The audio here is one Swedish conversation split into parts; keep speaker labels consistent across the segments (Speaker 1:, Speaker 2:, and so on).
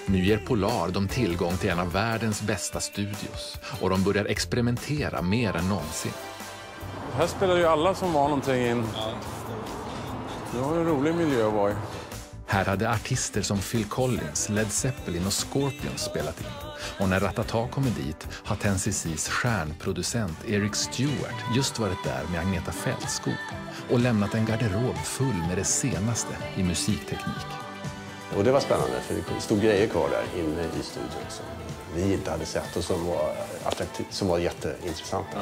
Speaker 1: Nu ger Polar dem tillgång till en av världens bästa studios och de börjar experimentera mer än någonsin.
Speaker 2: Här spelar ju alla som var någonting in. Det var en rolig miljö att vara i.
Speaker 1: Här hade artister som Phil Collins, Led Zeppelin och Scorpions spelat in. Och när Ratata kommer dit har 10ccs stjärnproducent Eric Stewart just varit där med Agneta Fältskog och lämnat en garderob full med det senaste i musikteknik.
Speaker 3: Och det var spännande för det stod grejer kvar där inne i studion som vi inte hade sett och som var attraktivt, som var jätteintressanta.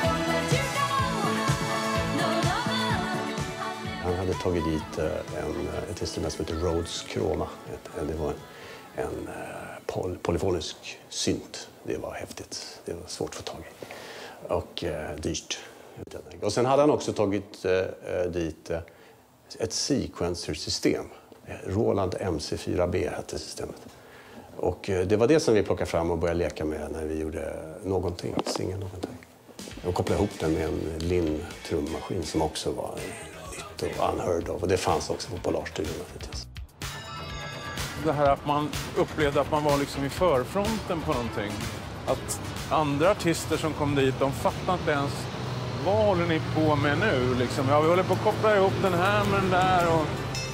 Speaker 3: Han hade tagit dit ett instrument som heter Rhodes Chroma. Det var en polyfonisk synt. Det var häftigt. Det var svårt att få tag i. Och dyrt. Och sen hade han också tagit dit ett sequencer-system. Roland MC4B hette systemet. Och det var det som vi plockade fram och började leka med när vi gjorde någonting, singa någonting. Och kopplade ihop den med en Linn-trummaskin som också var nytt och unheard of. Och det fanns också på Polarstudion naturligtvis.
Speaker 2: Det här att man upplevde att man var liksom i förfronten på någonting. Att andra artister som kom dit, de fattade inte ens vad håller ni på med nu? Liksom, ja, vi håller på att koppla ihop den här med den där. Och...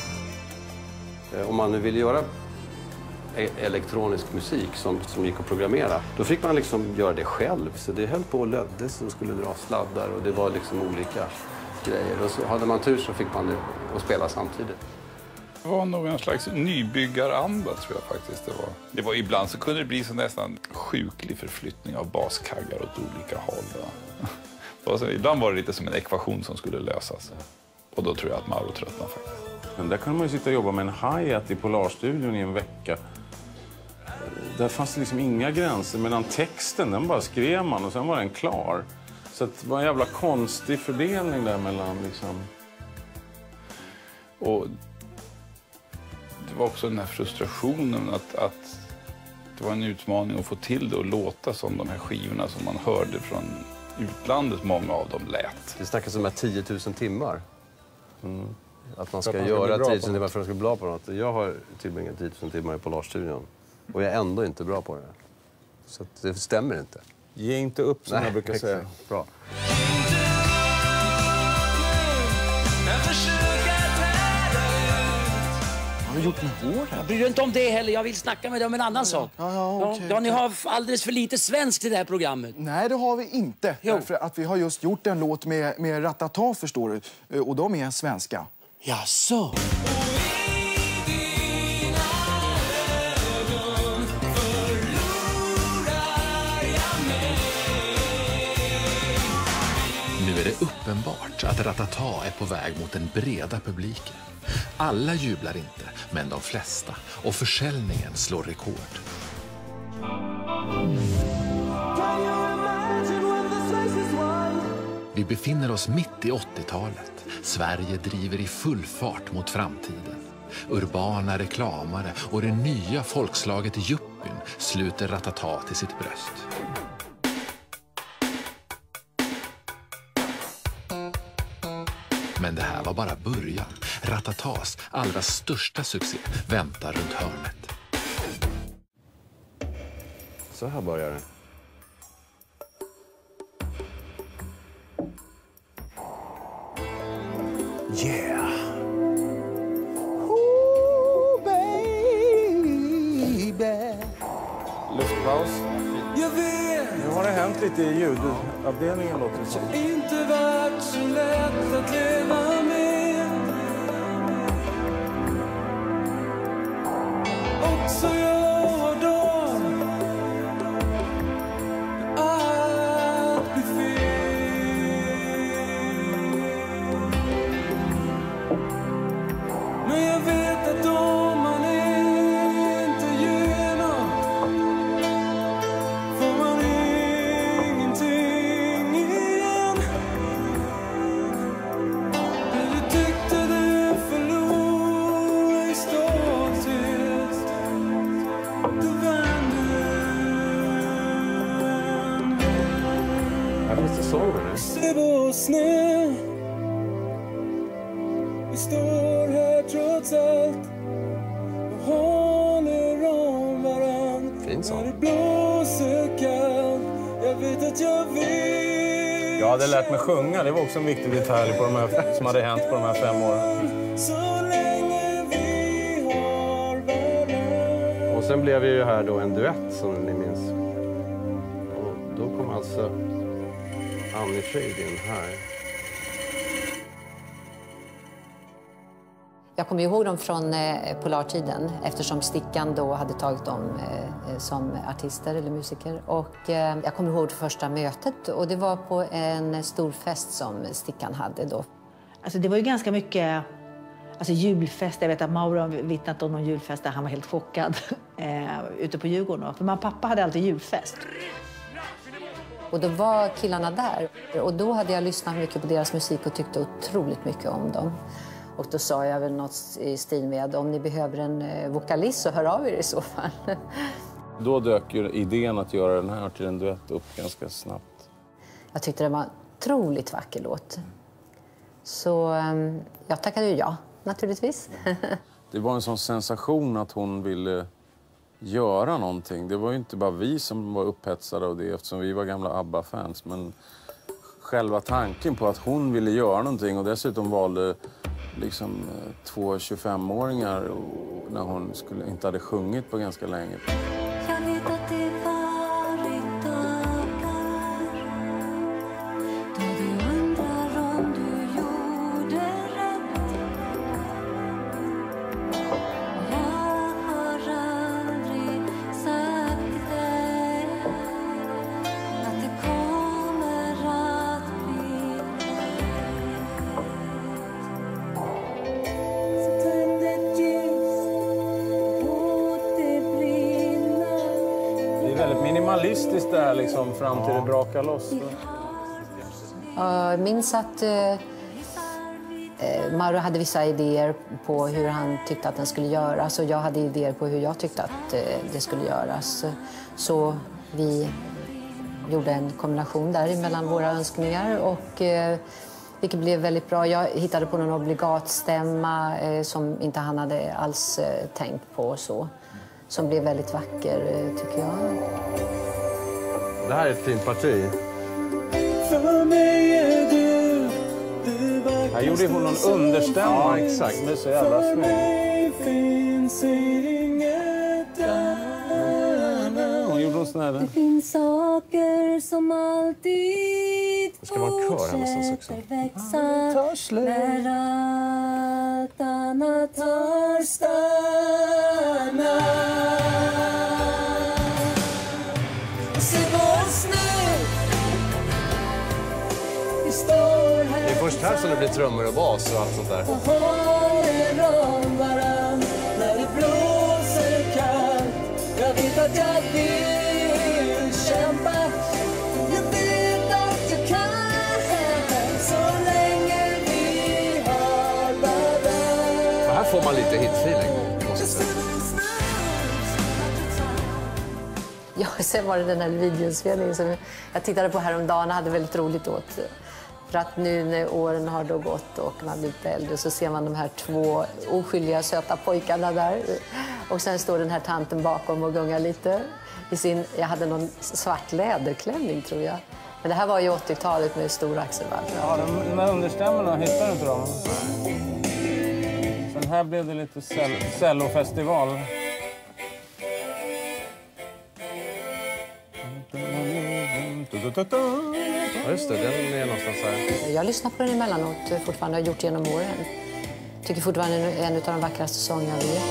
Speaker 3: Om man nu ville göra elektronisk musik som gick att programmera, då fick man liksom göra det själv. Så det höll på och löddes och skulle dra sladdar och det var liksom olika grejer. Och så hade man tur så fick man det att spela samtidigt.
Speaker 4: Det var nog en slags nybyggaranda tror jag faktiskt det var. Ibland så kunde det bli så nästan sjuklig förflyttning av baskaggar åt olika håll. Och så, ibland var det lite som en ekvation som skulle lösas. Och då tror jag att Mauro tröttnade faktiskt.
Speaker 2: Men där kunde man ju sitta och jobba med en hi-hat i Polarstudion i en vecka. Där fanns det liksom inga gränser, medan texten den bara skrev man och sen var den klar. Så det var en jävla konstig fördelning där mellan liksom...
Speaker 4: Och det var också den här frustrationen att det var en utmaning att få till det och låta som de här skivorna som man hörde från utlandet, många av dem lät.
Speaker 3: Det snackas om 10 000 timmar. Mm. Att man ska göra 10 000 timmar för att bli bra på något. Jag har tillbringat 10 000 timmar i Polarstudion. Och jag är ändå inte bra på det. Så att det stämmer inte.
Speaker 2: Ge inte upp som jag brukar säga.
Speaker 3: Bra.
Speaker 5: Vad har du gjort med håret?
Speaker 6: Jag bryr dig inte om det heller. Jag vill snacka med dig om en annan sak.
Speaker 5: Okay.
Speaker 6: Ni har alldeles för lite svenskt i det här programmet.
Speaker 5: Nej, det har vi inte. Därför att vi har just gjort en låt med Ratata, förstår du. Och de är svenska.
Speaker 6: Jaså?
Speaker 1: Nu är det uppenbart att Ratata är på väg mot den breda publiken. Alla jublar inte, men de flesta. Och försäljningen slår rekord. Vi befinner oss mitt i 80-talet. Sverige driver i full fart mot framtiden. Urbana reklamare och det nya folkslaget Juppyn sluter Ratata till sitt bröst. Men det här var bara början. Ratatas allra största succé väntar runt hörnet.
Speaker 3: Så här börjar det.
Speaker 5: Yeah! Ooh, baby.
Speaker 2: Luftpaus.
Speaker 7: Jag vet.
Speaker 2: Nu har det hänt lite i ljudavdelningen låter det som.
Speaker 7: Inte varit så lätt att leva med. Också jag har dagar allt blir fel. Men jag vet att om man inte ger något får man ingenting igen. Du tyckte du förlorade i stolthet. Du vände.
Speaker 3: Här finns det sånger nu.
Speaker 7: Se på snö. Vi står här trots allt och håller om
Speaker 8: fin sång.
Speaker 9: Jag hade lärt mig sjunga, det var också en viktig detalj på de här, som hade hänt på de här 5 åren.
Speaker 8: Och sen blev ju här då en duett som ni minns. Och då kom alltså Annie Frid in här.
Speaker 10: Jag kommer ihåg dem från Polartiden eftersom Stickan då hade tagit dem som artister eller musiker. Och jag kommer ihåg det första mötet och det var på en stor fest som Stickan hade då.
Speaker 11: Alltså det var ju ganska mycket julfest. Jag vet att Mauro vittnat om någon julfest där han var helt chockad ute på Djurgården. För mamma och pappa hade alltid julfest.
Speaker 10: Och då var killarna där och då hade jag lyssnat mycket på deras musik och tyckte otroligt mycket om dem. Och då sa jag väl något i stil med om ni behöver en vokalist så hör av er i så fall.
Speaker 9: Då dök ju idén att göra den här till en duett upp ganska snabbt.
Speaker 10: Jag tyckte det var en otroligt vacker låt. Så jag tackade ju ja, naturligtvis.
Speaker 9: Det var en sån sensation att hon ville göra någonting. Det var ju inte bara vi som var upphetsade av det eftersom vi var gamla ABBA-fans. Men själva tanken på att hon ville göra någonting och dessutom valde liksom 2 25-åringar när hon inte hade sjungit på ganska länge.
Speaker 7: Jag vet att det varit dagar då du undrar om du gjorde rätt. Jag har aldrig sagt det att det kommer att bli så tänd ett ljus och det brinner.
Speaker 9: Det är väldigt minimalistiskt där liksom fram till det brakar loss.
Speaker 10: Jag minns att Mauro hade vissa idéer på hur han tyckte att den skulle göras och jag hade idéer på hur jag tyckte att det skulle göras. Så vi gjorde en kombination där mellan våra önskningar och vilket blev väldigt bra. Jag hittade på någon obligatstämma som inte han hade alls tänkt på så. Som blev väldigt vacker tycker jag.
Speaker 8: Det här är ett fint parti.
Speaker 7: För mig är du
Speaker 9: Här gjorde hon någon understämma.
Speaker 8: Ja, exakt.
Speaker 9: Det är så jävla snyggt.
Speaker 7: mig finns inget annat.
Speaker 9: Hon gjorde någon sån här.
Speaker 7: Det finns saker som alltid
Speaker 8: Det ska vara en kör här någonstans också.
Speaker 7: växa när allt annat har stannat. Se vad snyggt vi står här.
Speaker 8: Det är först här som det blir trummor och bas och allt sånt där.
Speaker 7: Och håller om varann när det blåser kallt. Jag vet att jag vill kämpa. Jag vet att jag kan så länge vi har varandra.
Speaker 8: Och här får man lite hitfeeling, måste jag säga.
Speaker 10: Ja, sen var det den här videoinspelningen som jag tittade på häromdagen och hade väldigt roligt åt. För att nu när åren har då gått och man blir lite äldre så ser man de här 2 oskyldiga söta pojkarna där. Och sen står den här tanten bakom och gungar lite. Jag hade någon svart läderklänning tror jag. Men det här var ju 80-talet med stor axelvall.
Speaker 9: Ja, de här understämmorna hittar du inte dem. Sen här blev det lite cellofestival.
Speaker 8: Ja, just det. Den är någonstans här.
Speaker 10: Jag lyssnar på den emellanåt fortfarande och har gjort genom åren. Tycker fortfarande en av de vackraste sånger jag vet.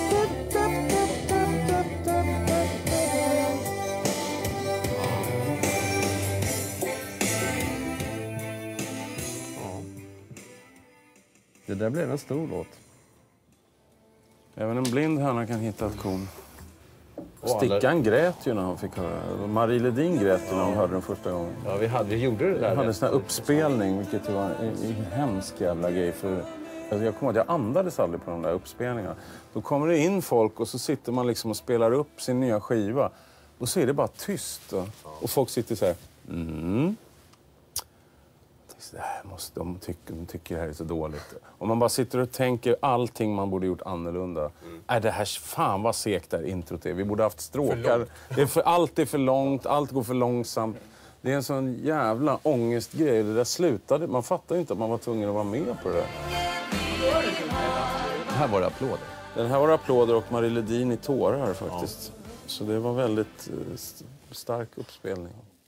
Speaker 8: Det där blev en stor låt.
Speaker 9: Även en blind höna kan hitta ett korn. Stickan grät ju när hon fick höra. Marie Ledin grät ju när hon hörde den första gången.
Speaker 8: Ja, vi gjorde det där.
Speaker 9: Jag hade en sån här uppspelning, vilket var en hemsk jävla grej. För, alltså jag kommer ihåg att jag andades aldrig på de där uppspelningarna. Då kommer det in folk och så sitter man liksom och spelar upp sin nya skiva. Och så är det bara tyst. Och folk sitter så här. de tycker det här är så dåligt. Om man bara sitter och tänker allting man borde gjort annorlunda. Det här, fan vad segt där introt är. Vi borde haft stråkar. Allt är för långt, allt går för långsamt. Det är en sån jävla ångestgrej. Det där slutade. Man fattar ju inte att man var tvungen att vara med på det där.
Speaker 1: Det här var det applåder.
Speaker 9: Den här var applåder och Marie Ledin i tårar faktiskt. Så det var väldigt stark uppspelning.